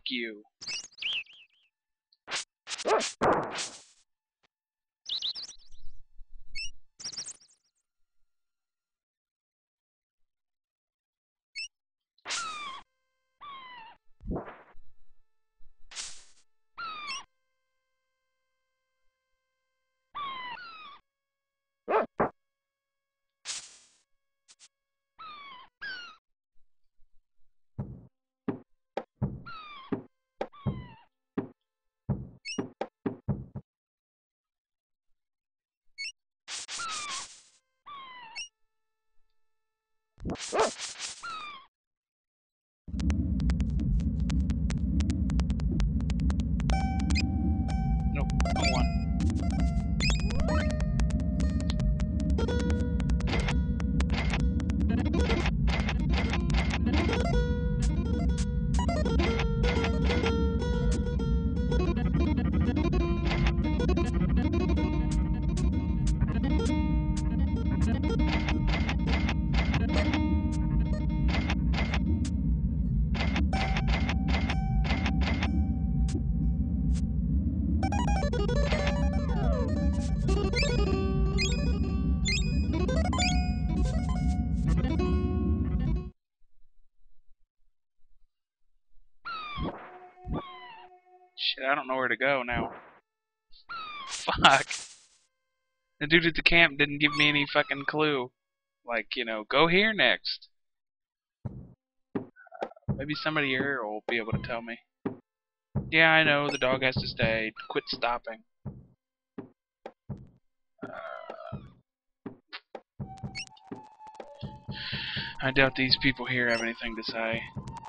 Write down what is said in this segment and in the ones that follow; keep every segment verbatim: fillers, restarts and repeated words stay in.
you. Nope, wrong one. Shit, I don't know where to go now. Fuck. The dude at the camp didn't give me any fucking clue. Like, you know, go here next. Maybe somebody here will be able to tell me. Yeah, I know, the dog has to stay. Quit stopping. Uh, I doubt these people here have anything to say.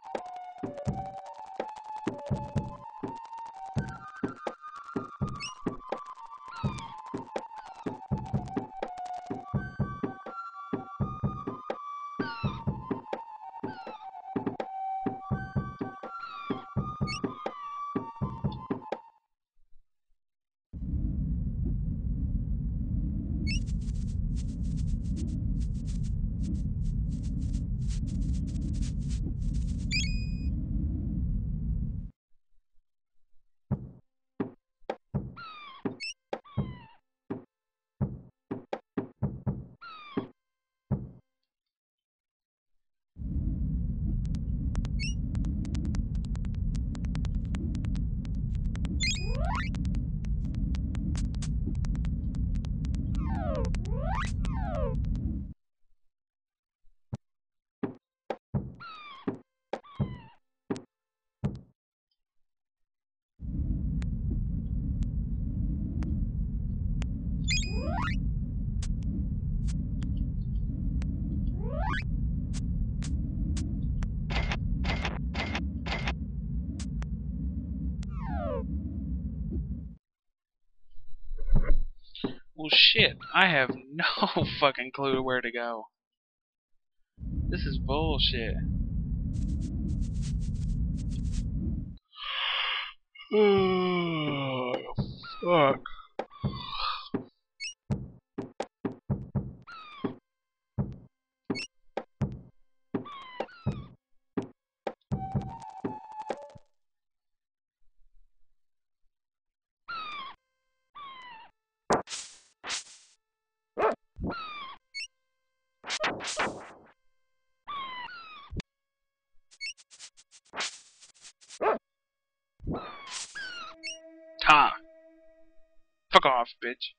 Well, shit, I have no fucking clue where to go. This is bullshit. Oh, fuck. Ha! Fuck off, bitch.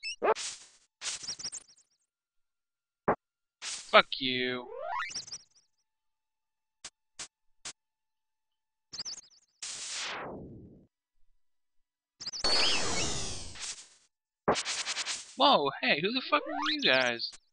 Fuck you. Whoa, hey, who the fuck are you guys?